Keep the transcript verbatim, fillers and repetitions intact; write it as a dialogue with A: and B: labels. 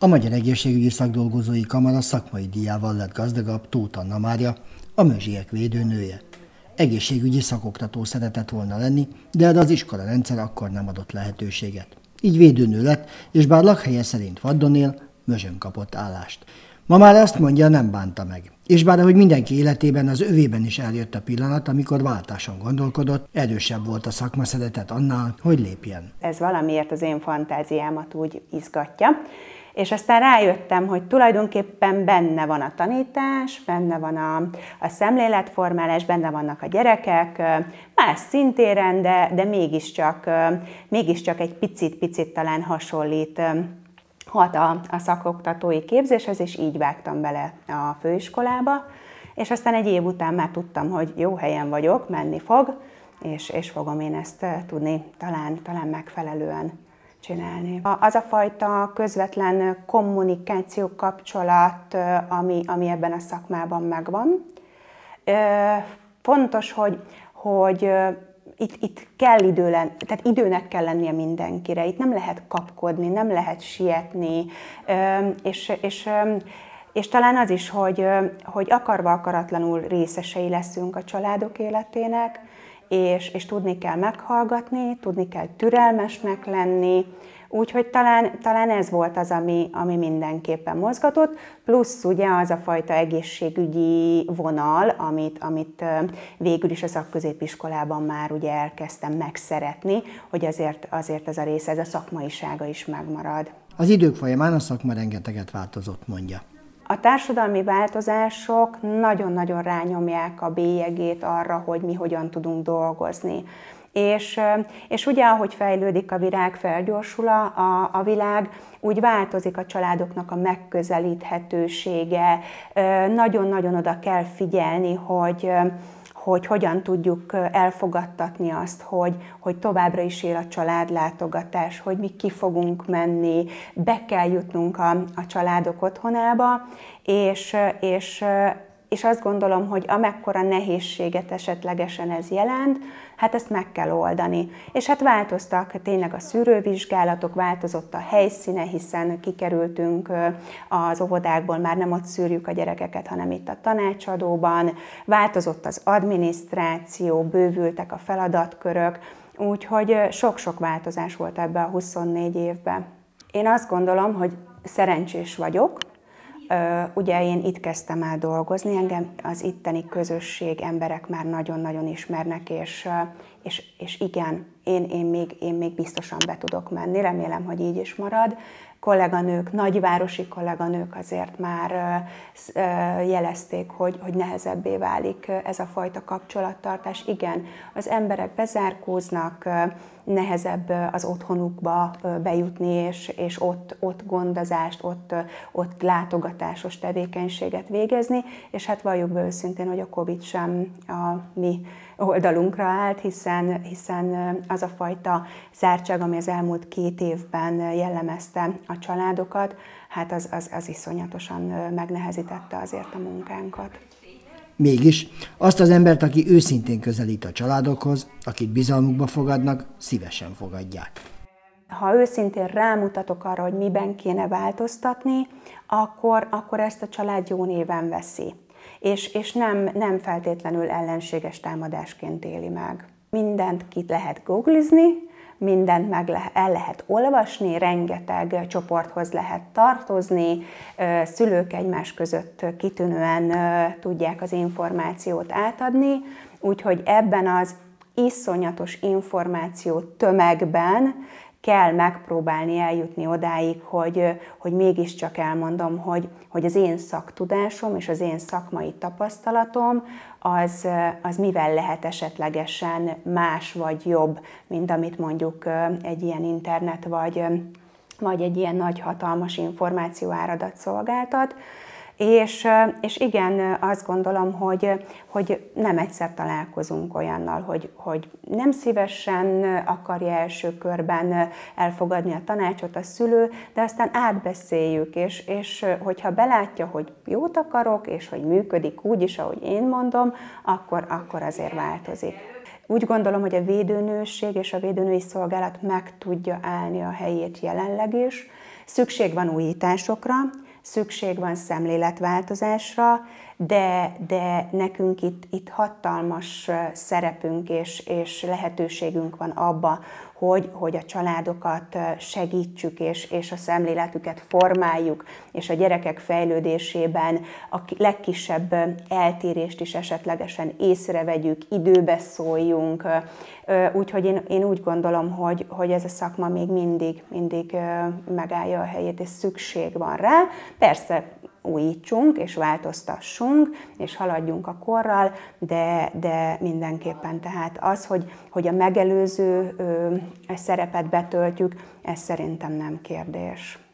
A: A Magyar Egészségügyi Szakdolgozói Kamara szakmai díjával lett gazdagabb Tóth Anna Mária, a Mözsiek védőnője. Egészségügyi szakoktató szeretett volna lenni, de erre az iskolarendszer akkor nem adott lehetőséget. Így védőnő lett, és bár lakhelye szerint Vaddon él, Mözsön kapott állást. Ma már azt mondja, nem bánta meg. És bár ahogy mindenki életében, az övében is eljött a pillanat, amikor váltáson gondolkodott, erősebb volt a szakma szeretet annál, hogy lépjen.
B: Ez valamiért az én fantáziámat úgy izgatja. És aztán rájöttem, hogy tulajdonképpen benne van a tanítás, benne van a, a szemléletformálás, benne vannak a gyerekek, más szintéren, de, de mégiscsak, mégiscsak egy picit-picit talán hasonlít hat a, a szakoktatói képzéshez, és így vágtam bele a főiskolába. És aztán egy év után már tudtam, hogy jó helyen vagyok, menni fog, és, és fogom én ezt tudni talán, talán megfelelően csinálni. Az a fajta közvetlen kommunikáció, kapcsolat, ami, ami ebben a szakmában megvan. Fontos, hogy, hogy itt, itt kell idő lenni, tehát időnek kell lennie mindenkire. Itt nem lehet kapkodni, nem lehet sietni, és, és, és talán az is, hogy, hogy akarva akaratlanul részesei leszünk a családok életének, És, és tudni kell meghallgatni, tudni kell türelmesnek lenni, úgyhogy talán, talán ez volt az, ami, ami mindenképpen mozgatott, plusz ugye az a fajta egészségügyi vonal, amit, amit végül is a szakközépiskolában már ugye elkezdtem megszeretni, hogy azért, azért ez a része, ez a szakmaisága is megmarad.
A: Az idők folyamán a szakma rengeteget változott, mondja.
B: A társadalmi változások nagyon-nagyon rányomják a bélyegét arra, hogy mi hogyan tudunk dolgozni. És, és ugye, ahogy fejlődik a világ, felgyorsul a, a világ, úgy változik a családoknak a megközelíthetősége. Nagyon-nagyon oda kell figyelni, hogy hogy hogyan tudjuk elfogadtatni azt, hogy, hogy továbbra is él a családlátogatás, hogy mi ki fogunk menni, be kell jutnunk a, a családok otthonába, és, és, és azt gondolom, hogy amekkora nehézséget esetlegesen ez jelent, hát ezt meg kell oldani. És hát változtak tényleg a szűrővizsgálatok, változott a helyszíne, hiszen kikerültünk az óvodákból, már nem ott szűrjük a gyerekeket, hanem itt a tanácsadóban, változott az adminisztráció, bővültek a feladatkörök, úgyhogy sok-sok változás volt ebbe a huszonnégy évben. Én azt gondolom, hogy szerencsés vagyok. Ugye én itt kezdtem el dolgozni, engem az itteni közösség, emberek már nagyon-nagyon ismernek, és, és, és igen, én, én, még, én még biztosan be tudok menni, remélem, hogy így is marad. Kolléganők, nagyvárosi kolléganők azért már jelezték, hogy, hogy nehezebbé válik ez a fajta kapcsolattartás. Igen, az emberek bezárkóznak, nehezebb az otthonukba bejutni, és, és ott, ott gondozást, ott, ott látogatásos tevékenységet végezni, és hát valljuk be őszintén, hogy a Covid sem a mi oldalunkra állt, hiszen, hiszen az a fajta zártság, ami az elmúlt két évben jellemezte a családokat, hát az, az, az iszonyatosan megnehezítette azért a munkánkat.
A: Mégis azt az embert, aki őszintén közelít a családokhoz, akit bizalmukba fogadnak, szívesen fogadják.
B: Ha őszintén rámutatok arra, hogy miben kéne változtatni, akkor, akkor ezt a család jó néven veszi. És, és nem, nem feltétlenül ellenséges támadásként éli meg. Mindent ki lehet googlizni, mindent meg le, el lehet olvasni, rengeteg csoporthoz lehet tartozni, szülők egymás között kitűnően tudják az információt átadni, úgyhogy ebben az iszonyatos információ tömegben kell megpróbálni eljutni odáig, hogy, hogy mégiscsak elmondom, hogy, hogy az én szaktudásom és az én szakmai tapasztalatom az, az mivel lehet esetlegesen más vagy jobb, mint amit mondjuk egy ilyen internet vagy, vagy egy ilyen nagy hatalmas információáradat szolgáltat. És, és igen, azt gondolom, hogy, hogy nem egyszer találkozunk olyannal, hogy, hogy nem szívesen akarja első körben elfogadni a tanácsot a szülő, de aztán átbeszéljük, és, és hogyha belátja, hogy jót akarok, és hogy működik úgy is, ahogy én mondom, akkor, akkor azért változik. Úgy gondolom, hogy a védőnőség és a védőnői szolgálat meg tudja állni a helyét jelenleg is, Szükség van újításokra, szükség van szemléletváltozásra, de, de nekünk itt, itt hatalmas szerepünk és, és lehetőségünk van abba, hogy, hogy a családokat segítsük, és, és a szemléletüket formáljuk, és a gyerekek fejlődésében a legkisebb eltérést is esetlegesen észrevegyük, időbe szóljunk. Úgyhogy én, én úgy gondolom, hogy, hogy ez a szakma még mindig, mindig megállja a helyét, és szükség van rá. Persze, újítsunk és változtassunk, és haladjunk a korral, de, de mindenképpen tehát az, hogy, hogy a megelőző ö, szerepet betöltjük, ez szerintem nem kérdés.